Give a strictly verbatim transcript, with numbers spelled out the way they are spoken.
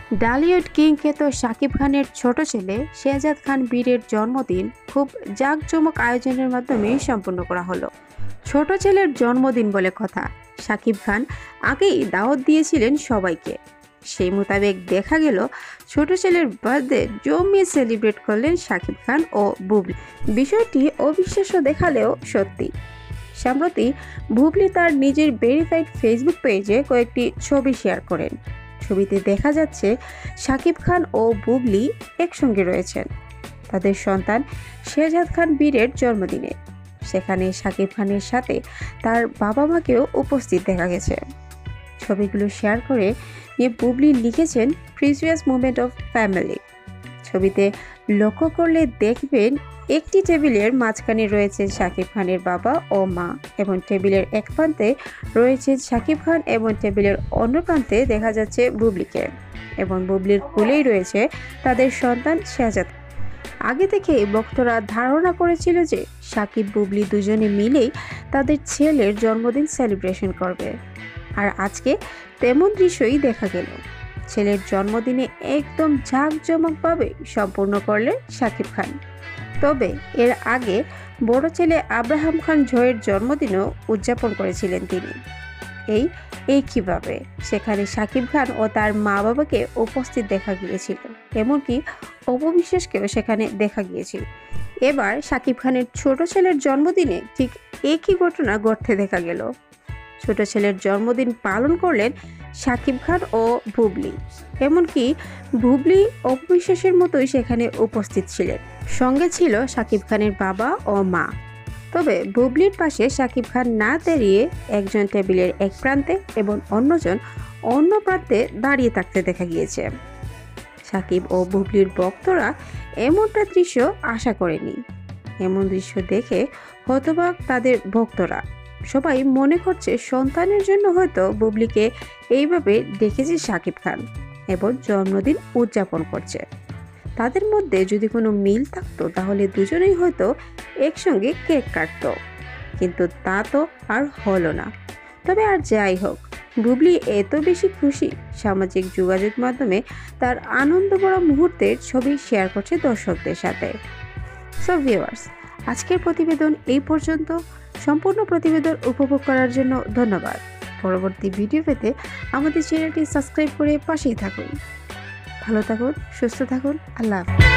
Dhallywood king খ্যাত শাকিব খানের ছোট ছেলে শেহজাদ খান বীরের জন্মদিন খুব জাঁকজমক আয়োজনের মাধ্যমে সম্পন্ন করা হলো। ছোট ছেলের জন্মদিন বলে কথা, শাকিব খান আগেই দাওয়াত দিয়েছিলেন সবাইকে। সেই মোতাবেক দেখা গেল ছোট ছেলের বার্থডে জমিয়ে সেলিব্রেট করলেন শাকিব খান ও বুবলি। বিষয়টি অবিশ্বাস্য দেখালেও সত্যি। সম্প্রতি বুবলি তার নিজের ভেরিফাইড ফেসবুক পেজে কয়েকটি ছবি শেয়ার করেন। ছবিতে দেখা যাচ্ছে শাকিব খান ও বুবলি একসঙ্গে রয়েছেন তাদের সন্তান শেহজাদ খান বীরের জন্মদিনে। সেখানে শাকিব খানের সাথে তার বাবা মাকেও উপস্থিত দেখা গেছে। ছবিগুলো শেয়ার করে নিয়ে বুবলি লিখেছেন, প্রিসিয়াস মোমেন্ট অফ ফ্যামিলি। ছবিতে লক্ষ্য করলে দেখবেন একটি টেবিলের মাঝখানে রয়েছে শাকিব খানের বাবা ও মা, এবং টেবিলের এক প্রান্তে রয়েছে শাকিব খান এবং টেবিলের অন্য প্রান্তে দেখা যাচ্ছে বুবলিকে, এবং বুবলির কোলেই রয়েছে তাদের সন্তান শেহজাদ। আগে থেকেই ভক্তরা ধারণা করেছিল যে শাকিব বুবলি দুজনে মিলেই তাদের ছেলের জন্মদিন সেলিব্রেশন করবে, আর আজকে তেমন দৃশ্যই দেখা গেল। ছেলের জন্মদিনে একদম জাঁকজমকভাবে সম্পূর্ণ করলেন শাকিব খান। তবে এর আগে বড় ছেলে আব্রাহাম খান জয়ের জন্মদিনও উদযাপন করেছিলেন তিনি। এই একইভাবে সেখানে শাকিব খান ও তার মা বাবাকে উপস্থিত দেখা গিয়েছিল, এমনকি অপবিশ্বাসকেও সেখানে দেখা গিয়েছিল। এবার শাকিব খানের ছোট ছেলের জন্মদিনে ঠিক একই ঘটনা ঘটতে দেখা গেল। ছোট ছেলের জন্মদিন পালন করলেন শাকিব খান ও বুবলি, এমনকি বুবলি অপবিশ্বাসের মতোই সেখানে উপস্থিত ছিলেন। সঙ্গে ছিল শাকিব খানের বাবা ও মা। তবে বুবলির পাশে শাকিব খান না দাঁড়িয়ে একজন টেবিলের এক প্রান্তে এবং অন্যজন অন্য প্রান্তে দাঁড়িয়ে থাকতে দেখা গিয়েছে। শাকিব ও বুবলির ভক্তরা এমনটা দৃশ্য আশা করেনি। এমন দৃশ্য দেখে হতবাক তাদের ভক্তরা। সবাই মনে করছে সন্তানের জন্য হয়তো বুবলিকে এইভাবে ডেকেছে শাকিব খান এবং জন্মদিন উদযাপন করছে। তাদের মধ্যে যদি কোনো মিল থাকতো তাহলে দুজনেই হয়তো একসঙ্গে কেক কাটতো, কিন্তু তা তো আর হলো না। তবে আর যাই হোক, বুবলি এত বেশি খুশি, সামাজিক যোগাযোগ মাধ্যমে তার আনন্দ ভরা মুহূর্তের ছবি শেয়ার করছে দর্শকদের সাথে। সো ভিউয়ার্স, আজকের প্রতিবেদন এই পর্যন্ত। সম্পূর্ণ প্রতিবেদন উপভোগ করার জন্য ধন্যবাদ। পরবর্তী ভিডিও পেতে আমাদের চ্যানেলটি সাবস্ক্রাইব করে পাশেই থাকুন। ভালো থাকুন, সুস্থ থাকুন। আল্লাহ হাফেজ।